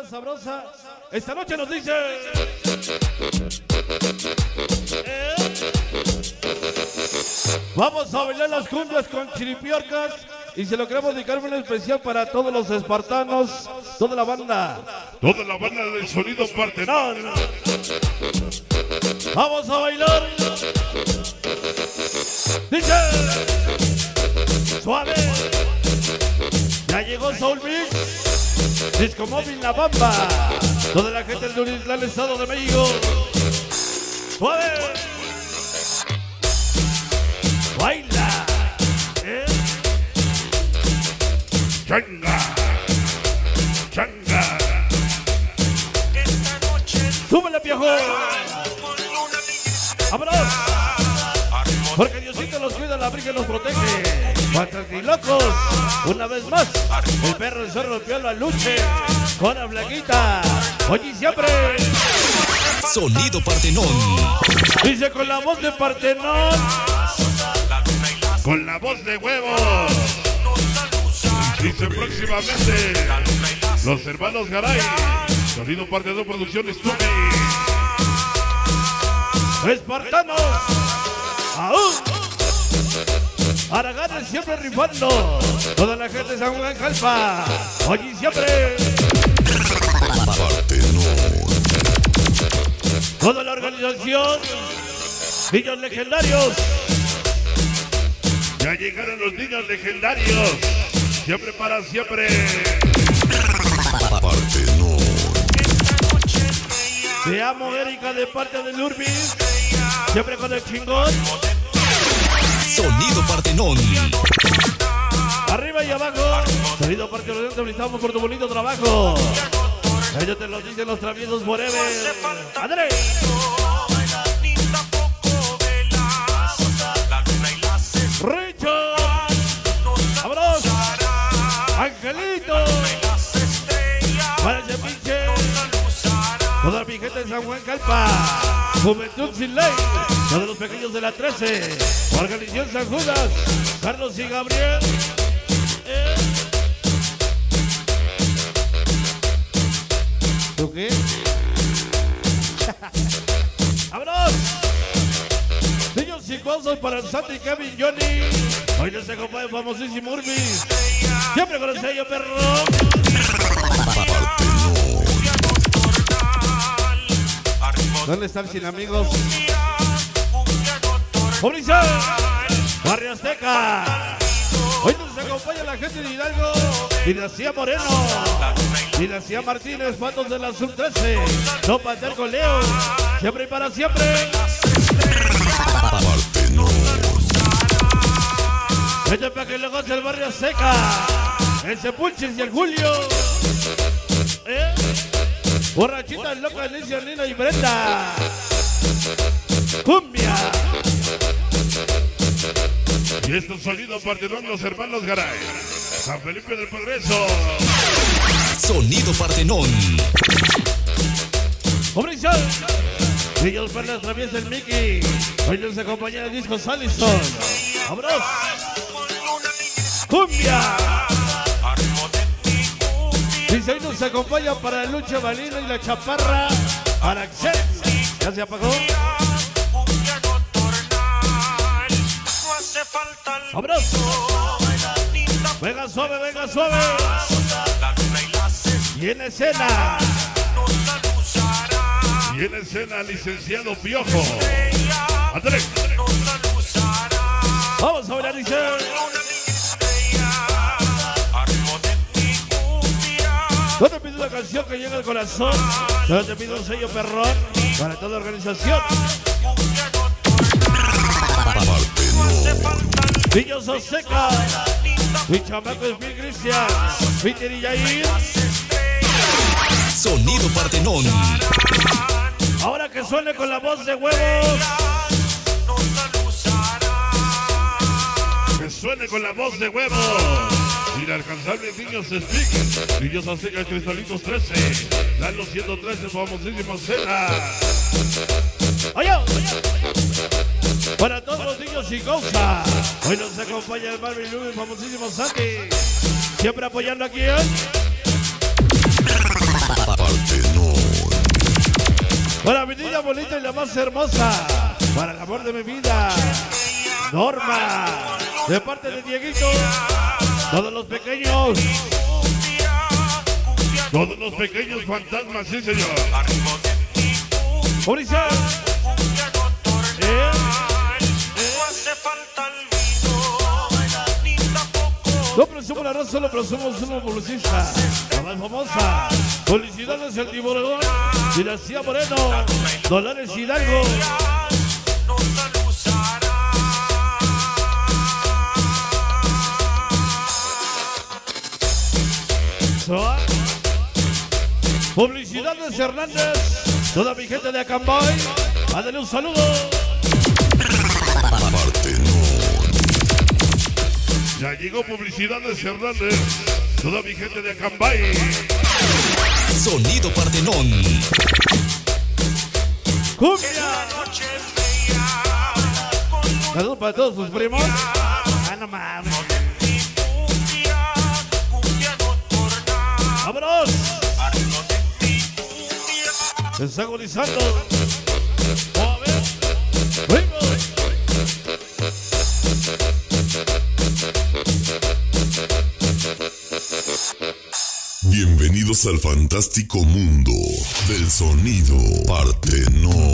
sabrosa. Esta noche nos dice... Vamos a bailar las cumbias con chiripiorcas. Y se lo queremos dedicar en especial para todos los espartanos, toda la banda. Toda la banda del sonido Partenón. Vamos a bailar. Dice... Suave. Ya llegó Soul Mix. Disco Móvil La Bamba. Toda la gente del Unislán, Estado de México. Suave. Baila. Changa. Changa. Súbele, viejo. ¡Vámonos! Porque Diosito los cuida, la Virgen los protege. ¡Cuantos y locos! Una vez más, el perro, el zorro, el piolo, al luche. Con la blanquita. Hoy y siempre. Sonido Partenón. Dice con la voz de Partenón. Con la voz de huevos. Dice próximamente los hermanos Garay. Sonido Partenón Producciones Tupi. Espartanos. ¡Aún! Araganes siempre rifando. Toda la gente de San Juan Jalpa. Hoy y siempre. Toda la organización. Niños legendarios. Ya llegaron los niños legendarios. Siempre para siempre. Te amo, Erika, de parte de Lurbis. Siempre con el chingón. Sonido Partenón. Arriba y abajo. Sonido Partenón, te felicitamos por tu bonito trabajo. Ellos te lo dicen los traviesos forever. ¡André! ¡Richo! ¡Vámonos! ¡Angelito! ¡Para ese pinche! Toda mi gente de San Juan Calpa. Juventud sin ley. Todos los pequeños de la 13. Organización San Judas. Carlos y Gabriel. ¿Tú qué? ¡Vámonos! Niños y cosas para el Santi, Kevin, Johnny. Hoy les acompaña el famosísimo Urbis. Siempre con el sello, perro. ¿Dónde están sin amigos? ¡Pobreza! Barrio Azteca. Hoy nos acompaña la gente de Hidalgo. Dinastía Moreno. Dinastía Martínez, Patos de la Sub-13. No Panter con Leo. Siempre y para siempre. Vete para que le goce el Barrio Azteca. El Sepulches y el Julio. Borrachitas locas, Alicia, Nina y Brenda. Cumbia. Y estos sonidos Partenón, los hermanos Garay. San Felipe del Progreso. Sonido Partenón. ¡Pobreza! Niños Perlas atraviesa el Mickey. Hoy nos acompaña el disco Salison. ¡Vámonos! ¡Cumbia! Dice hoy nos acompaña para la lucha Valina y la Chaparra. Araxel. ¿Ya se apagó? ¡Vámonos! Venga suave, venga suave. Y en escena. Y en escena, licenciado Piojo. Andrés. Vamos a bailar, dice. No te pido una canción que llegue al corazón. No te pido un sello perrón para toda la organización. Niños Oseca. Mi chamaco es Bill Cristian. Peter y Jair. Sonido Partenón. Ahora que suene con la voz de huevos. Que suene con la voz de huevos. Inalcanzables niños Speak. Niños Azteca Cristalitos 13. Lalo 113, famosísima cena. ¡Oye! Para todos los niños y causa. Hoy nos acompaña el Marvin Lube, el famosísimo Santi. Siempre apoyando aquí, Para mi niña bonita y la más hermosa, para el amor de mi vida, Norma, de parte de Dieguito, todos los pequeños fantasmas, sí señor. Mauricio. No presumo la raza, solo presumo una publicista, la más famosa. Felicidades al tiburón, Dinastía Moreno, Dolores Hidalgo. Publicidades Hernández, toda mi gente de Acambay, mándale un saludo. Ya llegó Publicidades Hernández, toda mi gente de Acambay. Sonido Partenón. ¡Cumbia! Saludos para todos sus primos. Ah, no mames. ¡Vámonos! Se está agonizando. A ver. ¡Ritmo! Bienvenidos al fantástico mundo del sonido Partenón.